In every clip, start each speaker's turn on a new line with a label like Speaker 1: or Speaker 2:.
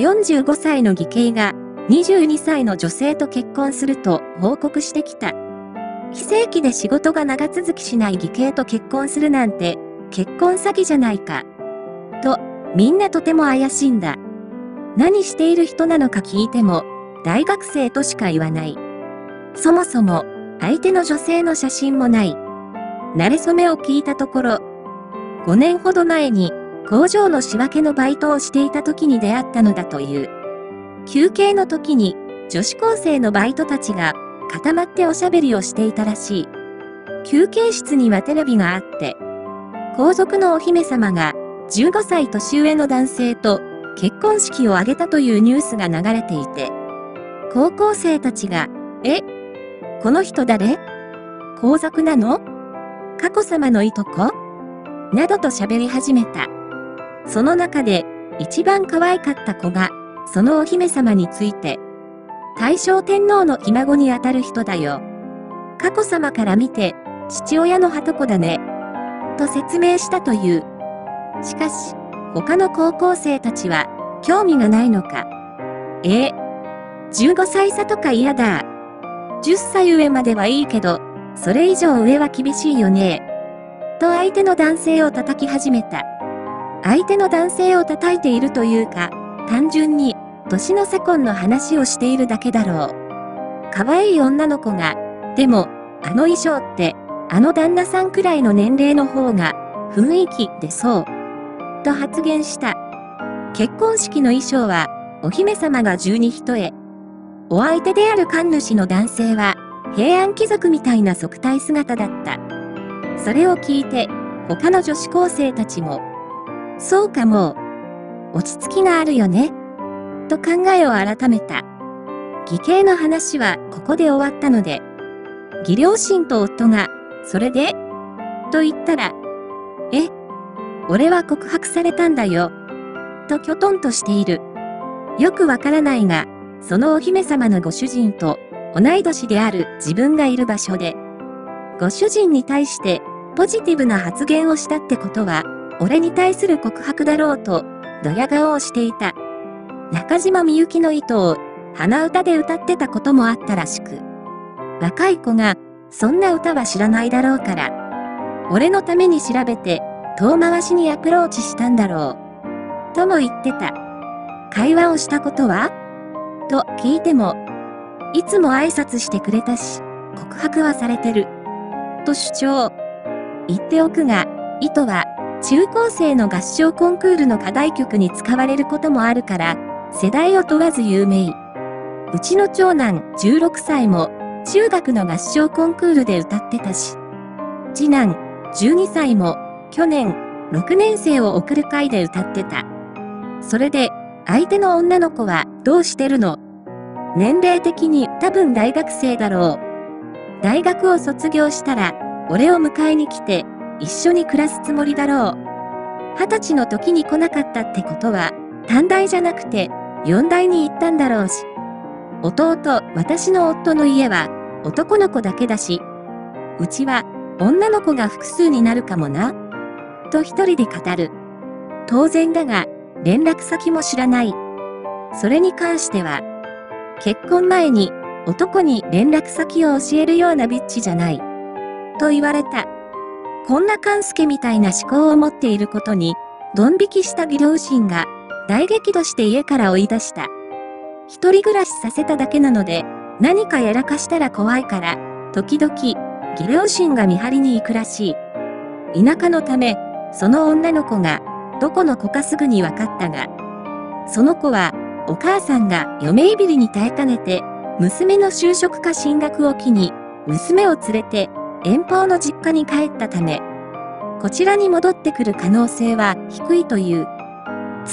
Speaker 1: 45歳の義兄が22歳の女性と結婚すると報告してきた。非正規で仕事が長続きしない義兄と結婚するなんて結婚詐欺じゃないか。と、みんなとても怪しいんだ。何している人なのか聞いても、大学生としか言わない。そもそも、相手の女性の写真もない。馴れ初めを聞いたところ、5年ほど前に工場の仕分けのバイトをしていた時に出会ったのだという。休憩の時に女子高生のバイトたちが固まっておしゃべりをしていたらしい。休憩室にはテレビがあって、皇族のお姫様が15歳年上の男性と結婚式を挙げたというニュースが流れていて、高校生たちが、この人誰？皇族なの？佳子様のいとこ？などと喋り始めた。その中で一番可愛かった子が、そのお姫様について、大正天皇のひ孫にあたる人だよ。佳子様から見て、父親のはとこだね。と説明したという。しかし、他の高校生たちは、興味がないのか。15歳差とか嫌だ。10歳上まではいいけど、それ以上上は厳しいよね。と相手の男性を叩き始めた。相手の男性を叩いているというか、単純に、年の差婚の話をしているだけだろう。可愛い女の子が、でも、あの衣装って、あの旦那さんくらいの年齢の方が、雰囲気出そう。と発言した。結婚式の衣装は、お姫様が十二一重。お相手である神主の男性は、平安貴族みたいな束帯姿だった。それを聞いて、他の女子高生たちも、そうかも。落ち着きがあるよね。と考えを改めた。義兄の話はここで終わったので、義両親と夫が、それでと言ったら、俺は告白されたんだよ。ときょとんとしている。よくわからないが、そのお姫様のご主人と同い年である自分がいる場所で、ご主人に対してポジティブな発言をしたってことは、俺に対する告白だろうと、ドヤ顔をしていた。中島みゆきの糸を鼻歌で歌ってたこともあったらしく。若い子が、そんな歌は知らないだろうから。俺のために調べて、遠回しにアプローチしたんだろう。とも言ってた。会話をしたことは？と聞いても、いつも挨拶してくれたし、告白はされてる。と主張。言っておくが、糸は、中高生の合唱コンクールの課題曲に使われることもあるから、世代を問わず有名。うちの長男16歳も中学の合唱コンクールで歌ってたし、次男12歳も去年6年生を送る会で歌ってた。それで相手の女の子はどうしてるの？年齢的に多分大学生だろう。大学を卒業したら俺を迎えに来て一緒に暮らすつもりだろう。20歳の時に来なかったってことは短大じゃなくて4大に行ったんだろうし。私の夫の家は男の子だけだし、うちは女の子が複数になるかもな。と一人で語る。当然だが、連絡先も知らない。それに関しては、結婚前に男に連絡先を教えるようなビッチじゃない。と言われた。こんな勘助みたいな思考を持っていることに、ドン引きした義両親が大激怒して家から追い出した。一人暮らしさせただけなので、何かやらかしたら怖いから、時々、義両親が見張りに行くらしい。田舎のため、その女の子が、どこの子かすぐに分かったが、その子は、お母さんが嫁いびりに耐えかねて、娘の就職か進学を機に、娘を連れて、遠方の実家に帰ったため、こちらに戻ってくる可能性は低いという。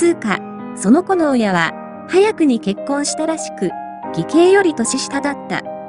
Speaker 1: その子の親は、早くに結婚したらしく、義兄より年下だった。